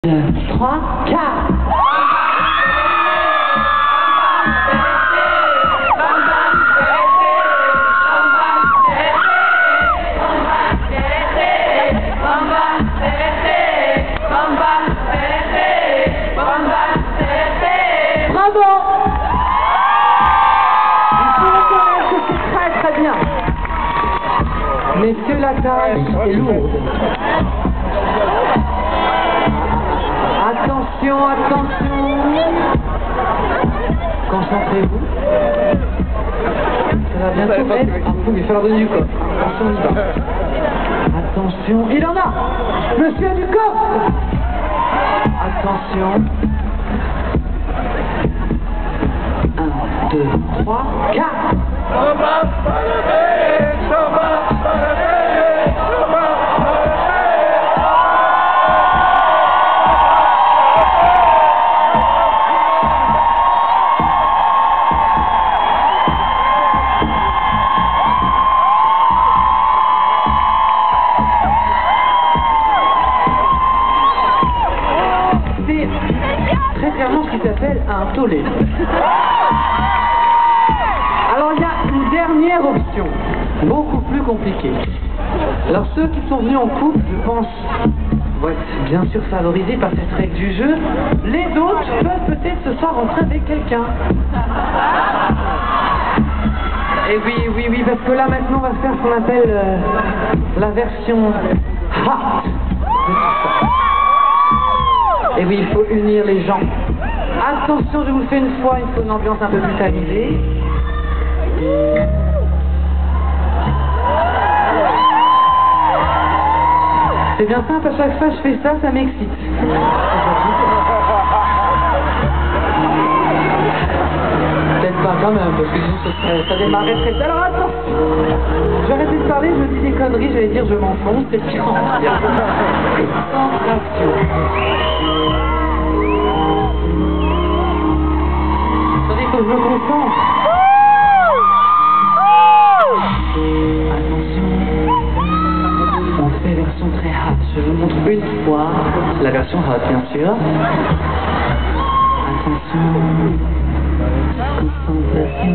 3, 4. Bravo! Il faut reconnaître que c'est très très bien. Messieurs, la tâche est lourde. Attention, attention. Concentrez-vous. Ça va bientôt être un coup, il va falloir donner du corps. Attention, on y va. Attention, il en a. Monsieur du corps. Attention. 1, 2, 3, 4. Très clairement ce qui s'appelle un tollé. Alors il y a une dernière option, beaucoup plus compliquée. Alors ceux qui sont venus en couple, je pense, vont être bien sûr favorisés par cette règle du jeu. Les autres peuvent peut-être ce soir rentrer avec quelqu'un. Et oui, parce que là maintenant on va faire ce qu'on appelle la version hot. Et oui, il faut unir les gens. Attention, je vous le fais une fois, il faut une ambiance un peu plus tamisée. C'est bien simple, à chaque fois que je fais ça, ça m'excite. Peut-être pas quand même, parce que sinon ça démarrait très tard. Alors attention, je vais arrêter de parler, je dis des conneries, j'allais dire je m'enfonce, c'est pire. Concentration. Attendez, faut que je me concentre. Attention. On fait version très hot. Je vous montre une fois la version hot, bien sûr. Attention. Concentration.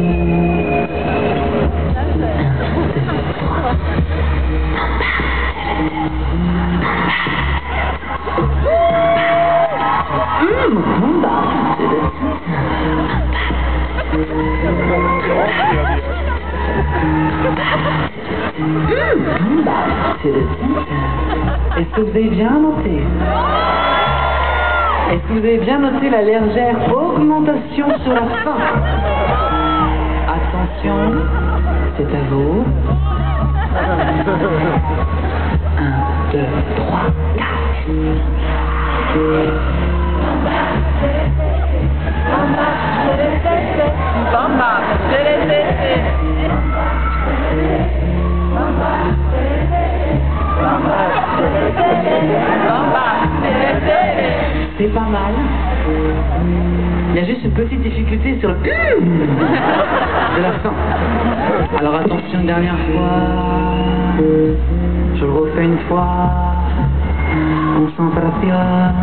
1, 2, 3. Est-ce que vous avez bien noté? Est-ce que vous avez bien noté la légère augmentation sur la fin? Attention, c'est à vous. 1, 2, 3, 4. C'est pas mal. Il y a juste une petite difficulté sur le de la fin. Alors attention, une dernière fois. Je le refais une fois. Concentration.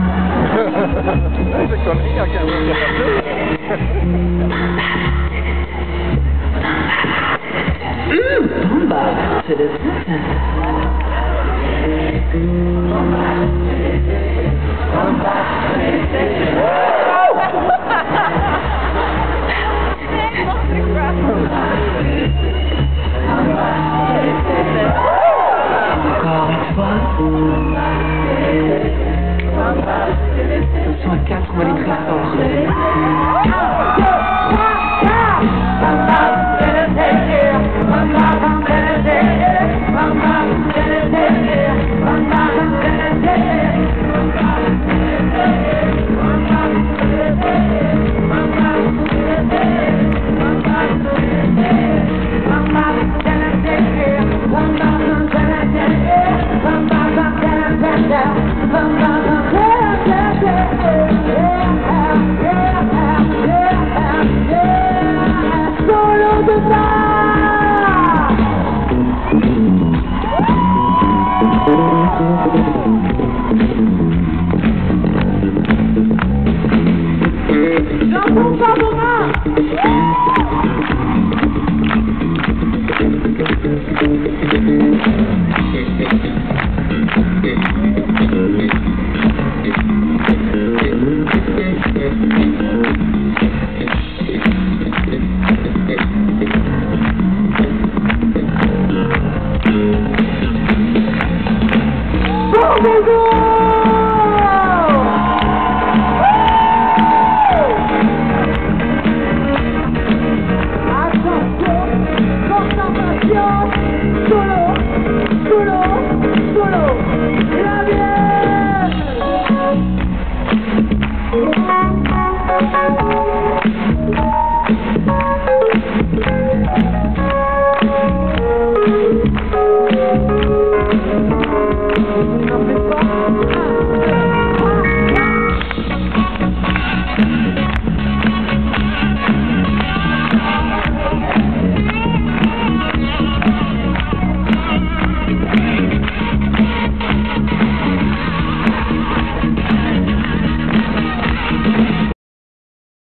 C'est le encore une fois. Attention à 4, on va aller très fort. 1, 2, 3, 4. par vos mains.